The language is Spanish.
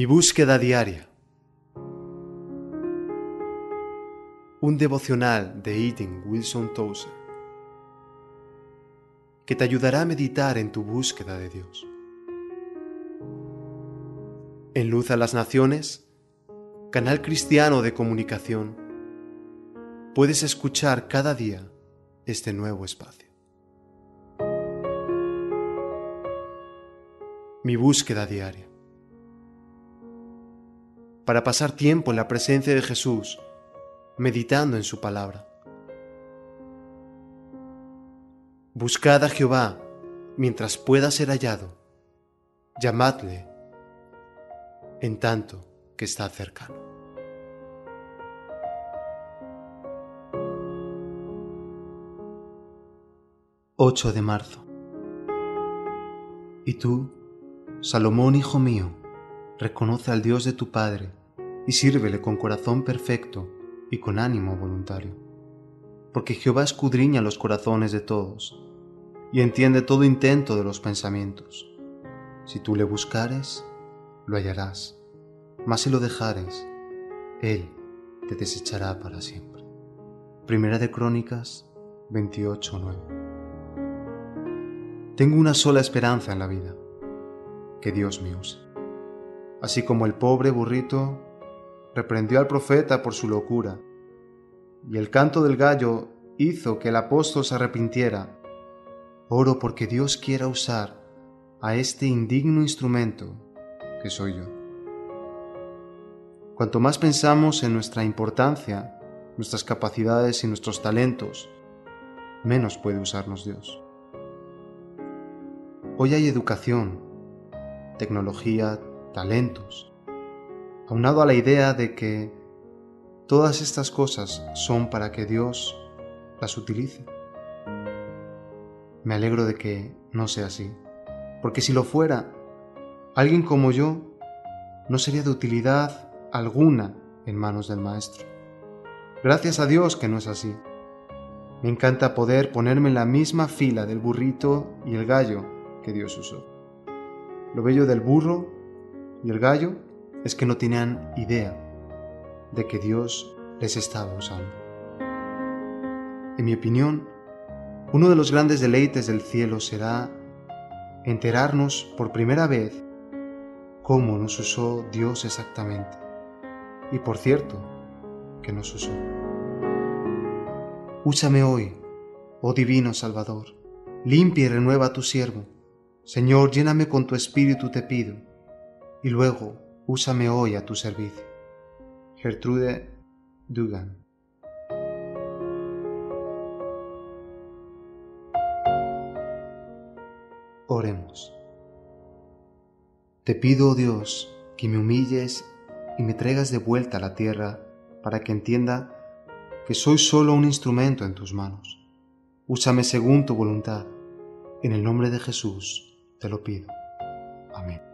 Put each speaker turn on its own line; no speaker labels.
Mi búsqueda diaria. Un devocional de Eaton Wilson Tozer que te ayudará a meditar en tu búsqueda de Dios. En Luz a las Naciones, canal cristiano de comunicación, puedes escuchar cada día este nuevo espacio. Mi búsqueda diaria. Para pasar tiempo en la presencia de Jesús, meditando en su palabra. Buscad a Jehová mientras pueda ser hallado, llamadle en tanto que está cercano. «8 de marzo. Y tú, Salomón, hijo mío, reconoce al Dios de tu Padre y sírvele con corazón perfecto y con ánimo voluntario. Porque Jehová escudriña los corazones de todos y entiende todo intento de los pensamientos. Si tú le buscares, lo hallarás, mas si lo dejares, él te desechará para siempre». Primera de Crónicas 28:9. Tengo una sola esperanza en la vida: que Dios me use. Así como el pobre burrito reprendió al profeta por su locura, y el canto del gallo hizo que el apóstol se arrepintiera, oro porque Dios quiera usar a este indigno instrumento que soy yo. Cuanto más pensamos en nuestra importancia, nuestras capacidades y nuestros talentos, menos puede usarnos Dios. Hoy hay educación, tecnología, talentos, aunado a la idea de que todas estas cosas son para que Dios las utilice. Me alegro de que no sea así, porque si lo fuera, alguien como yo no sería de utilidad alguna en manos del Maestro. Gracias a Dios que no es así. Me encanta poder ponerme en la misma fila del burrito y el gallo que Dios usó. Lo bello del burro y el gallo es que no tenían idea de que Dios les estaba usando. En mi opinión, uno de los grandes deleites del cielo será enterarnos por primera vez cómo nos usó Dios exactamente. Y por cierto, que nos usó. Úsame hoy, oh divino Salvador, limpia y renueva a tu siervo. Señor, lléname con tu espíritu, te pido, y luego úsame hoy a tu servicio. Gertrude Dugan. Oremos. Te pido, oh Dios, que me humilles y me traigas de vuelta a la tierra para que entienda que soy solo un instrumento en tus manos. Úsame según tu voluntad. En el nombre de Jesús te lo pido. Amén.